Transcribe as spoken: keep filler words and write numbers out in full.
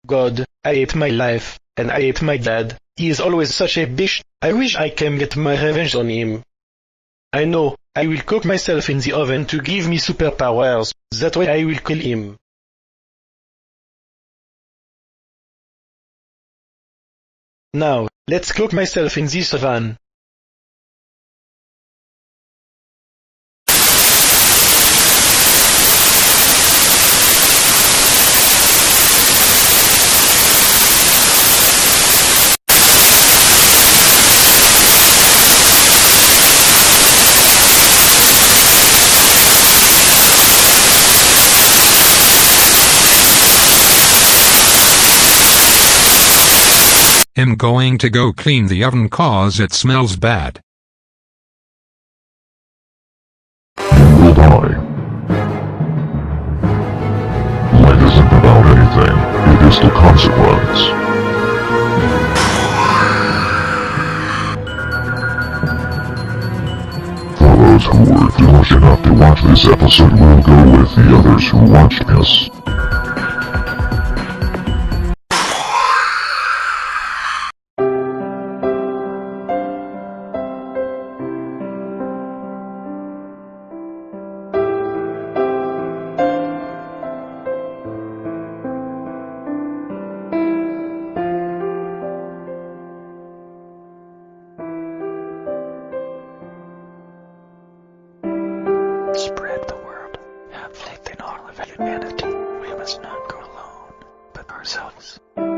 God, I hate my life, and I hate my dad. He is always such a bitch. I wish I can get my revenge on him. I know, I will cook myself in the oven to give me superpowers. That way I will kill him. Now, let's cook myself in this oven. I'm going to go clean the oven cause it smells bad. You will die. Life isn't about anything, it is the consequence. For those who were foolish enough to watch this episode, we'll go with the others who watched us. Spread the word. Have faith in all of humanity. We must not go alone, but ourselves.